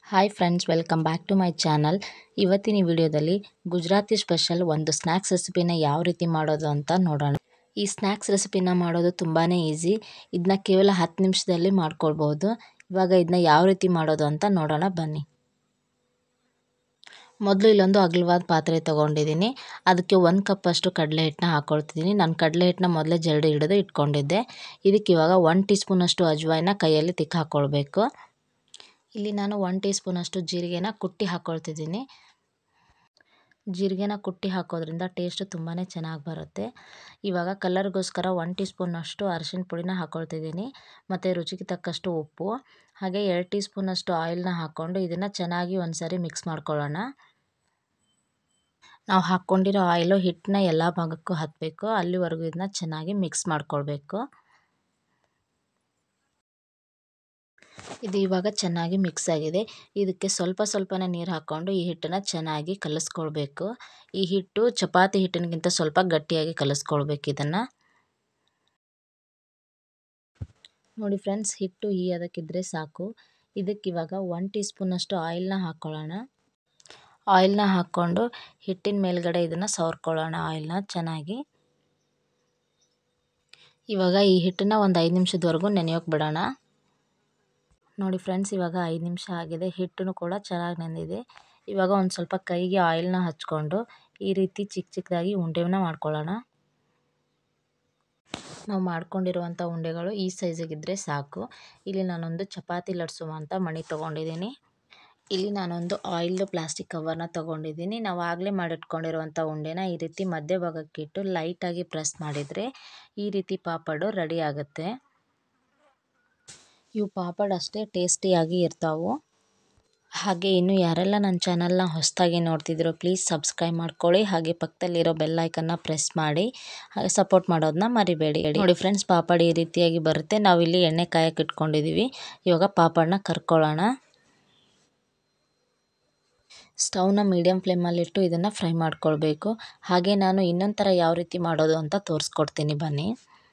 Hi friends, welcome back to my channel. ಇವತ್ತಿನ ವಿಡಿಯೋದಲ್ಲಿ Gujarati special ಒಂದು ಸ್ನ್ಯಾಕ್ಸ್ ರೆಸಿಪಿನ ಯಾವ ರೀತಿ ಮಾಡೋದು ಅಂತ ನೋಡೋಣ. ಈ ಸ್ನ್ಯಾಕ್ಸ್ ರೆಸಿಪಿನ ಮಾಡೋದು ತುಂಬಾ ಈಸಿ. ಇದನ್ನ ಕೇವಲ 10 ನಿಮಿಷದಲ್ಲಿ ಮಾಡ್ಕೊಳ್ಬೋದು. ಇವಾಗ ಇದನ್ನ ಯಾವ ರೀತಿ ಮಾಡೋದು ಅಂತ ನೋಡೋಣ ಬನ್ನಿ. ಮೊದಲು ಇಲ್ಲೊಂದು ಅಗಲವಾದ ಪಾತ್ರೆ ತೊಗೊಂಡಿದ್ದೀನಿ. ಅದಕ್ಕೆ 1 ಕಪ್ ಅಷ್ಟು ಕಡಲೆ ಹಿಟ್ಟನ್ನ ಹಾಕ್ಕೊಳ್ತಿದ್ದೀನಿ. ನಾನು ಕಡಲೆ ಹಿಟ್ಟನ್ನ ಮೊದಲೇ ಜರಡಿ ಹಿಡಿದು ಇಟ್ಕೊಂಡಿದ್ದೆ. ಇದಕ್ಕೆ ಇವಾಗ 1 ಟೀ ಸ್ಪೂನ್ ಅಷ್ಟು ಅಜ್ವಾಯಿನ ಕೈಯಲ್ಲಿ ತಿಕ್ಕಿ ಹಾಕ್ಕೊಳ್ಬೇಕು. ಇಲ್ಲಿ ನಾನು 1 ಟೀ ಸ್ಪೂನ್ ಅಷ್ಟು ಜೀರಿಗೆನ ಕುಟ್ಟಿ ಹಾಕ್ಕೊಳ್ತಿದ್ದೀನಿ. ಜೀರಿಗೆನ ಕುಟ್ಟಿ ಹಾಕೋದ್ರಿಂದ ಟೇಸ್ಟ್ ತುಂಬಾ ಚೆನ್ನಾಗಿ ಬರುತ್ತೆ. ಇವಾಗ ಕಲರ್ಗೋಸ್ಕರ 1 ಟೀ ಸ್ಪೂನ್ ಅಷ್ಟು ಅರಿಶಿನ ಪುಡಿನ ಹಾಕ್ಕೊಳ್ತಿದ್ದೀನಿ. ಮತ್ತು ರುಚಿಗೆ ತಕ್ಕಷ್ಟು ಉಪ್ಪು, ಹಾಗೆ 2 ಟೀ ಸ್ಪೂನ್ ಅಷ್ಟು ಆಯಿಲ್ನ ಹಾಕ್ಕೊಂಡು ಇದನ್ನು ಚೆನ್ನಾಗಿ ಒಂದ್ಸರಿ ಮಿಕ್ಸ್ ಮಾಡ್ಕೊಳ್ಳೋಣ. ನಾವು ಹಾಕ್ಕೊಂಡಿರೋ ಆಯಿಲು ಹಿಟ್ಟನ್ನ ಎಲ್ಲ ಭಾಗಕ್ಕೂ ಹತ್ತಬೇಕು, ಅಲ್ಲಿವರೆಗೂ ಇದನ್ನ ಚೆನ್ನಾಗಿ ಮಿಕ್ಸ್ ಮಾಡ್ಕೊಳ್ಬೇಕು. ಇದು ಇವಾಗ ಚೆನ್ನಾಗಿ ಮಿಕ್ಸ್ ಆಗಿದೆ. ಇದಕ್ಕೆ ಸ್ವಲ್ಪನೇ ನೀರು ಹಾಕ್ಕೊಂಡು ಈ ಹಿಟ್ಟನ್ನು ಚೆನ್ನಾಗಿ ಕಲಿಸ್ಕೊಳ್ಬೇಕು. ಈ ಹಿಟ್ಟು ಚಪಾತಿ ಹಿಟ್ಟಿನಗಿಂತ ಸ್ವಲ್ಪ ಗಟ್ಟಿಯಾಗಿ ಕಲಿಸ್ಕೊಳ್ಬೇಕು. ಇದನ್ನು ನೋಡಿ ಫ್ರೆಂಡ್ಸ್, ಹಿಟ್ಟು ಈ ಅದಕ್ಕಿದ್ರೆ ಸಾಕು. ಇದಕ್ಕೆ ಇವಾಗ 1 ಟೀ ಸ್ಪೂನ್ ಅಷ್ಟು ಆಯಿಲ್ನ ಹಾಕ್ಕೊಳ್ಳೋಣ. ಆಯಿಲ್ನ ಹಾಕ್ಕೊಂಡು ಹಿಟ್ಟಿನ ಮೇಲ್ಗಡೆ ಇದನ್ನು ಸವರ್ಕೊಳ್ಳೋಣ ಆಯಿಲ್ನ ಚೆನ್ನಾಗಿ. ಇವಾಗ ಈ ಹಿಟ್ಟನ್ನು ಒಂದು 5 ನಿಮಿಷದವರೆಗೂ ನೆನೆಯೋಕೆ ಬಿಡೋಣ. ನೋಡಿ ಫ್ರೆಂಡ್ಸ್, ಇವಾಗ 5 ನಿಮಿಷ ಆಗಿದೆ. ಹಿಟ್ಟನ್ನು ಕೂಡ ಚೆನ್ನಾಗಿ ನೆಂದಿದೆ. ಇವಾಗ ಒಂದು ಸ್ವಲ್ಪ ಕೈಗೆ ಆಯಿಲ್ನ ಹಚ್ಕೊಂಡು ಈ ರೀತಿ ಚಿಕ್ಕದಾಗಿ ಉಂಡೆನ ಮಾಡ್ಕೊಳ್ಳೋಣ. ನಾವು ಮಾಡ್ಕೊಂಡಿರುವಂಥ ಉಂಡೆಗಳು ಈ ಸೈಜಿಗಿದ್ರೆ ಸಾಕು. ಇಲ್ಲಿ ನಾನೊಂದು ಚಪಾತಿ ಲಟ್ಸುವಂಥ ಮಣಿ ತೊಗೊಂಡಿದ್ದೀನಿ. ಇಲ್ಲಿ ನಾನೊಂದು ಆಯಿಲ್ದು ಪ್ಲಾಸ್ಟಿಕ್ ಕವರ್ನ ತೊಗೊಂಡಿದ್ದೀನಿ. ನಾವು ಆಗಲೇ ಮಾಡಿಟ್ಕೊಂಡಿರುವಂಥ ಉಂಡೆನ ಈ ರೀತಿ ಮಧ್ಯಭಾಗಕ್ಕಿಟ್ಟು ಲೈಟಾಗಿ ಪ್ರೆಸ್ ಮಾಡಿದರೆ ಈ ರೀತಿ ಪಾಪಡು ರೆಡಿ ಆಗುತ್ತೆ. ಇವು ಪಾಪಡ್ ಅಷ್ಟೇ ಟೇಸ್ಟಿಯಾಗಿ ಇರ್ತಾವೆ. ಹಾಗೆ ಇನ್ನು ಯಾರೆಲ್ಲ ನನ್ನ ಚಾನಲ್ನ ಹೊಸದಾಗಿ ನೋಡ್ತಿದ್ದೀರೋ ಪ್ಲೀಸ್ ಸಬ್ಸ್ಕ್ರೈಬ್ ಮಾಡ್ಕೊಳ್ಳಿ. ಹಾಗೆ ಪಕ್ಕದಲ್ಲಿರೋ ಬೆಲ್ ಐಕನ್ನ ಪ್ರೆಸ್ ಮಾಡಿ ಹಾಗೆ ಸಪೋರ್ಟ್ ಮಾಡೋದನ್ನ ಮರಿಬೇಡಿ. ನೋಡಿ ಫ್ರೆಂಡ್ಸ್, ಪಾಪಡ್ ಈ ರೀತಿಯಾಗಿ ಬರುತ್ತೆ. ನಾವಿಲ್ಲಿ ಎಣ್ಣೆ ಕಾಯಕ್ಕೆ ಇಟ್ಕೊಂಡಿದ್ದೀವಿ. ಇವಾಗ ಪಾಪಡ್ನ ಕರ್ಕೊಳ್ಳೋಣ. ಸ್ಟವ್ನ ಮೀಡಿಯಮ್ ಫ್ಲೇಮಲ್ಲಿಟ್ಟು ಇದನ್ನು ಫ್ರೈ ಮಾಡ್ಕೊಳ್ಬೇಕು. ಹಾಗೆ ನಾನು ಇನ್ನೊಂದು ಥರ ಯಾವ ರೀತಿ ಮಾಡೋದು ಅಂತ ತೋರಿಸ್ಕೊಡ್ತೀನಿ ಬನ್ನಿ.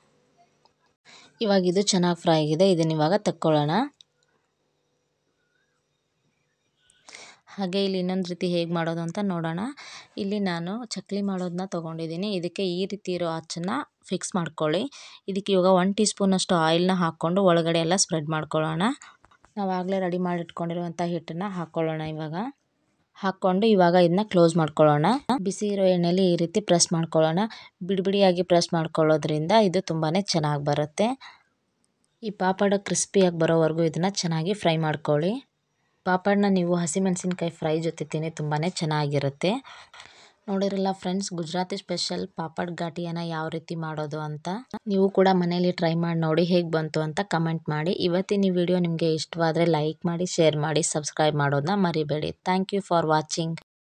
ಇವಾಗ ಇದು ಚೆನ್ನಾಗಿ ಫ್ರೈ ಆಗಿದೆ. ಇದನ್ನ ಇವಾಗ ತಕ್ಕೊಳ್ಳೋಣ. ಹಾಗೆ ಇಲ್ಲಿ ಇನ್ನೊಂದು ರೀತಿ ಹೇಗೆ ಮಾಡೋದು ಅಂತ ನೋಡೋಣ. ಇಲ್ಲಿ ನಾನು ಚಕ್ಲಿ ಮಾಡೋದನ್ನ ತೊಗೊಂಡಿದ್ದೀನಿ. ಇದಕ್ಕೆ ಈ ರೀತಿ ಇರೋ ಅಚ್ಚನ್ನು ಫಿಕ್ಸ್ ಮಾಡ್ಕೊಳ್ಳಿ. ಇದಕ್ಕೆ ಇವಾಗ 1 ಟೀ ಸ್ಪೂನ್ ಅಷ್ಟು ಆಯಿಲ್ನ ಹಾಕ್ಕೊಂಡು ಒಳಗಡೆ ಎಲ್ಲ ಸ್ಪ್ರೆಡ್ ಮಾಡ್ಕೊಳ್ಳೋಣ. ನಾವು ಆಗಲೇ ರೆಡಿ ಮಾಡಿಟ್ಕೊಂಡಿರುವಂಥ ಹಿಟ್ಟನ್ನು ಹಾಕ್ಕೊಳ್ಳೋಣ. ಹಾಕ್ಕೊಂಡು ಇವಾಗ ಇದನ್ನ ಕ್ಲೋಸ್ ಮಾಡ್ಕೊಳ್ಳೋಣ. ಬಿಸಿ ಇರೋ ಎಣ್ಣೆಯಲ್ಲಿ ಈ ರೀತಿ ಪ್ರೆಸ್ ಮಾಡ್ಕೊಳ್ಳೋಣ. ಬಿಡಿಯಾಗಿ ಪ್ರೆಸ್ ಮಾಡ್ಕೊಳ್ಳೋದ್ರಿಂದ ಇದು ತುಂಬಾ ಚೆನ್ನಾಗಿ ಬರುತ್ತೆ. ಈ ಪಾಪಡ ಕ್ರಿಸ್ಪಿಯಾಗಿ ಬರೋವರೆಗೂ ಇದನ್ನು ಚೆನ್ನಾಗಿ ಫ್ರೈ ಮಾಡ್ಕೊಳ್ಳಿ. ಪಾಪಡನ್ನ ನೀವು ಹಸಿಮೆಣಸಿನ್ಕಾಯಿ ಫ್ರೈ ಜೊತೆ ತಿನ್ನಿ ತುಂಬಾ ಚೆನ್ನಾಗಿರುತ್ತೆ. ನೋಡಿರಲ್ಲ ಫ್ರೆಂಡ್ಸ್, ಗುಜರಾತಿ ಸ್ಪೆಷಲ್ ಪಾಪಡ್ ಘಾಟಿಯಾನ ಯಾವ ರೀತಿ ಮಾಡೋದು ಅಂತ. ನೀವು ಕೂಡ ಮನೇಲಿ ಟ್ರೈ ಮಾಡಿ ನೋಡಿ ಹೇಗೆ ಬಂತು ಅಂತ ಕಮೆಂಟ್ ಮಾಡಿ. ಇವತ್ತಿನ ಈ ವಿಡಿಯೋ ನಿಮಗೆ ಇಷ್ಟವಾದರೆ ಲೈಕ್ ಮಾಡಿ, ಶೇರ್ ಮಾಡಿ, ಸಬ್ಸ್ಕ್ರೈಬ್ ಮಾಡೋದನ್ನ ಮರಿಬೇಡಿ. Thank you for watching.